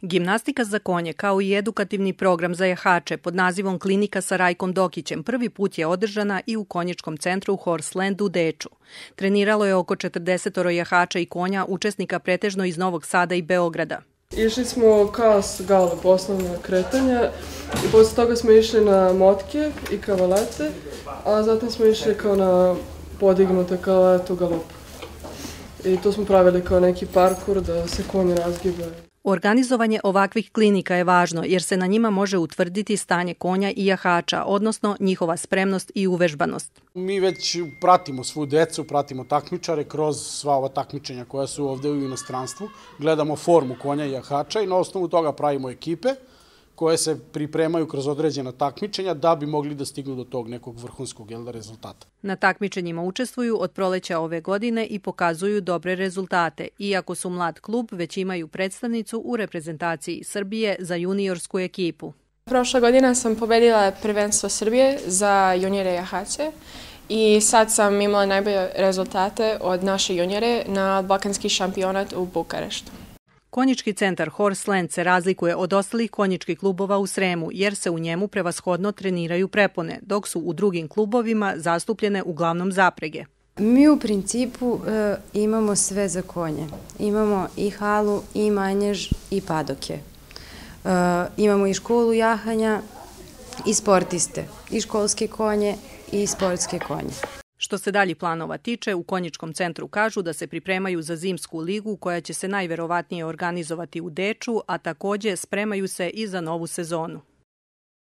Gimnastika za konje, kao i edukativni program za jahače pod nazivom Klinika sa Rajkom Dokićem, prvi put je održana i u konjičkom centru Horseland u Deču. Treniralo je oko 40 jahača i konja, učesnika pretežno iz Novog Sada i Beograda. Išli smo kas galop, osnovna kretanja, i posle toga smo išli na motke i kavalete, a zatim smo išli kao na podignute kavaletu galop. I to smo pravili kao neki parkur da se konji razgibaju. Organizovanje ovakvih klinika je važno jer se na njima može utvrditi stanje konja i jahača, odnosno njihova spremnost i uvežbanost. Mi već pratimo svu decu, pratimo takmičare kroz sva ova takmičenja koja su ovde u inostranstvu. Gledamo formu konja i jahača i na osnovu toga pravimo ekipe koje se pripremaju kroz određena takmičenja da bi mogli da stignu do tog nekog vrhunskog rezultata. Na takmičenjima učestvuju od proleća ove godine i pokazuju dobre rezultate. Iako su mlad klub, već imaju predstavnicu u reprezentaciji Srbije za juniorsku ekipu. Prošle godine sam pobedila prvenstvo Srbije za junijere jahače i sad sam imala najbolje rezultate od naše junijere na balkanski šampionat u Bukareštu. Konjički centar Horseland se razlikuje od ostalih konjičkih klubova u Sremu jer se u njemu prevashodno treniraju prepone, dok su u drugim klubovima zastupljene uglavnom zaprege. Mi u principu imamo sve za konje. Imamo i halu, i manjež, i padoke. Imamo i školu jahanja, i sportiste, i školske konje, i sportske konje. Što se dalje planova tiče, u konjičkom centru kažu da se pripremaju za zimsku ligu koja će se najverovatnije organizovati u Deču, a takođe spremaju se i za novu sezonu.